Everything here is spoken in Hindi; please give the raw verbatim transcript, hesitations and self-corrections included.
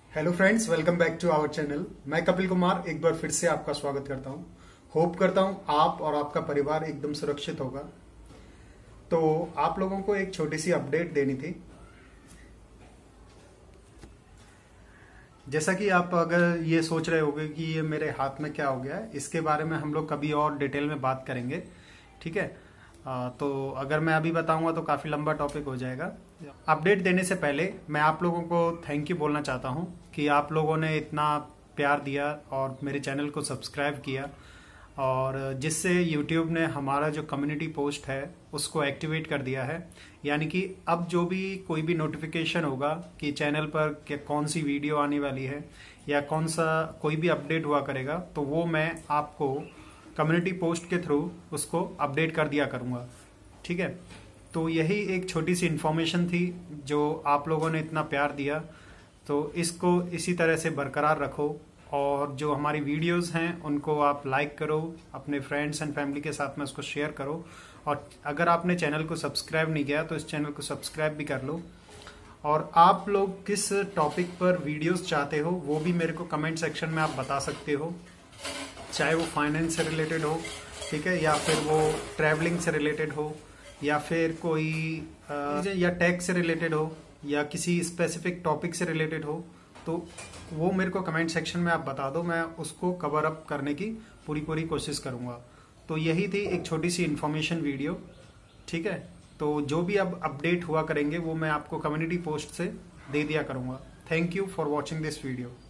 Hello friends, welcome back to our channel. मैं कपिल कुमार एक बार फिर से आपका स्वागत करता हूं। होप करता हूं आप और आपका परिवार एकदम सुरक्षित होगा। तो आप लोगों को एक छोटी सी अपडेट देनी थी। जैसा कि आप अगर ये सोच रहे होंगे कि ये मेरे हाथ में क्या हो गया है, इसके बारे में हम लोग कभी और डिटेल में बात करेंगे, ठीक है। आ, तो अगर मैं अभी बताऊंगा तो काफ़ी लंबा टॉपिक हो जाएगा। अपडेट देने से पहले मैं आप लोगों को थैंक यू बोलना चाहता हूं कि आप लोगों ने इतना प्यार दिया और मेरे चैनल को सब्सक्राइब किया, और जिससे YouTube ने हमारा जो कम्युनिटी पोस्ट है उसको एक्टिवेट कर दिया है। यानी कि अब जो भी कोई भी नोटिफिकेशन होगा कि चैनल पर क्या कौन सी वीडियो आने वाली है या कौन सा कोई भी अपडेट हुआ करेगा, तो वो मैं आपको कम्युनिटी पोस्ट के थ्रू उसको अपडेट कर दिया करूँगा, ठीक है। तो यही एक छोटी सी इन्फॉर्मेशन थी जो आप लोगों ने इतना प्यार दिया, तो इसको इसी तरह से बरकरार रखो। और जो हमारी वीडियोस हैं उनको आप लाइक करो, अपने फ्रेंड्स एंड फैमिली के साथ में उसको शेयर करो। और अगर आपने चैनल को सब्सक्राइब नहीं किया तो इस चैनल को सब्सक्राइब भी कर लो। और आप लोग किस टॉपिक पर वीडियोस चाहते हो वो भी मेरे को कमेंट सेक्शन में आप बता सकते हो, चाहे वो फाइनेंस से रिलेटेड हो, ठीक है, या फिर वो ट्रैवलिंग से रिलेटेड हो, या फिर कोई आ, या टैक्स से रिलेटेड हो, या किसी स्पेसिफिक टॉपिक से रिलेटेड हो, तो वो मेरे को कमेंट सेक्शन में आप बता दो। मैं उसको कवर अप करने की पूरी पूरी कोशिश करूँगा। तो यही थी एक छोटी सी इन्फॉर्मेशन वीडियो, ठीक है। तो जो भी अब अपडेट हुआ करेंगे वो मैं आपको कम्युनिटी पोस्ट से दे दिया करूँगा। Thank you for watching this video.